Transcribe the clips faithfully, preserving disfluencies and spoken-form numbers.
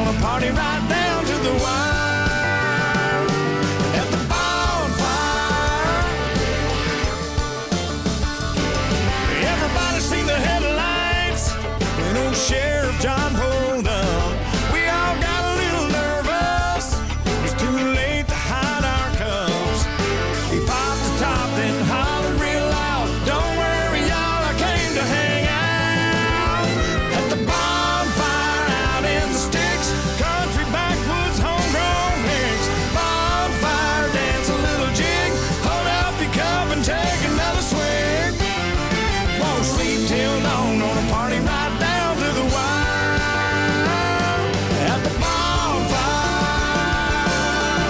gonna party right down to the wire at the bonfire. Everybody seen the headlights when old Sheriff John pulled up. We all got a little nervous. It was too late to hide our cups. He popped the top, then hollered real loud, "Don't worry, y'all, I came to hang out at the bonfire out in the sticks. Country backwoods, homegrown hicks. Bonfire, dance a little jig. Hold up your cup and take another swig. Won't sleep till dawn, gonna party right down to the wire at the bonfire."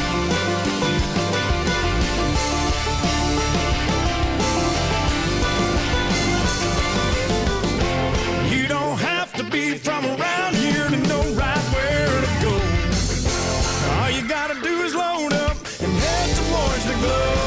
You don't have to be from around here to know right where to go. All you gotta do is load up and head towards the glow.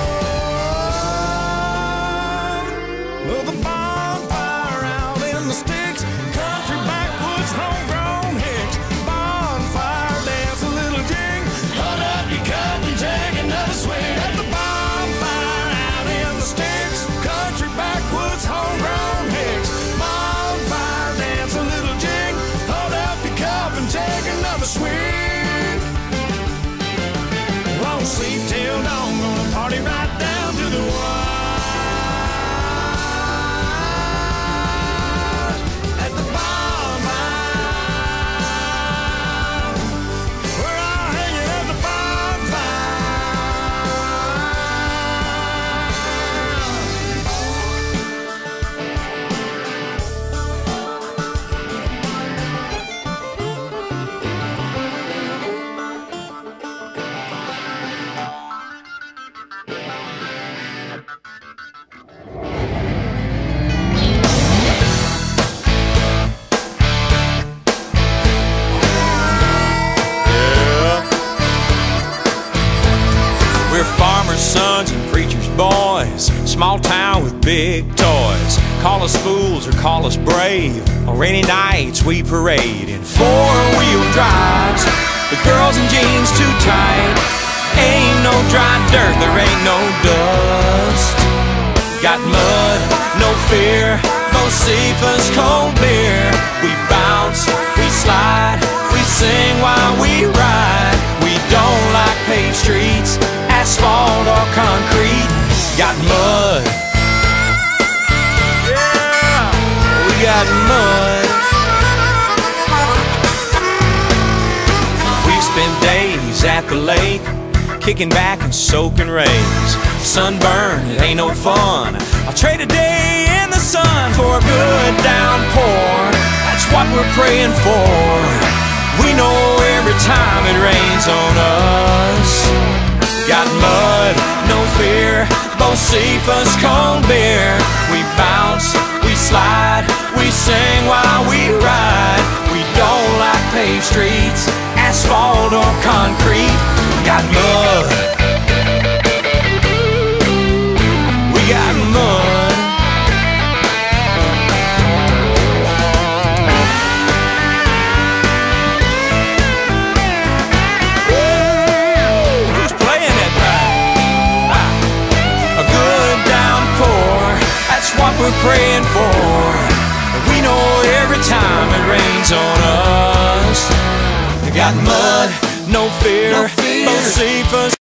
Well, the bonfire out in the sticks, country backwoods, homegrown hicks. Bonfire, dance a little jig. Hold up your cup and take another swig at the bonfire out in the sticks, country backwoods, homegrown hicks. Bonfire, dance a little jig. Hold up your cup and take another swig. Won't sleep till dawn, gonna party right down to the wire at the bonfire. We're all hanging at the We're farmers' sons and preachers' boys, small town with big toys. Call us fools or call us brave. On rainy nights we parade in four-wheel drives. The girls in jeans too tight. Ain't no dry dirt, there ain't no dust. Got mud, no fear. Bocephus cold beer. We bounce, we slide, we sing while we ride. We don't like paved streets, asphalt or concrete. Got mud. Yeah, we got mud. We've spent days at the lake, kicking back and soaking rays. Sunburn, it ain't no fun. I'll trade a day in the sun for a good downpour. That's what we're praying for. We know every time it rains on us. Got mud, no fear. Bocephus cold beer. We bounce, we slide, we sing while we ride. We don't like paved streets, asphalt or concrete. Got mud. We got mud. Who's playing that right? A good downpour, that's what we're praying for. We know every time it rains on us. Got mud, no fear, no fear. Bocephus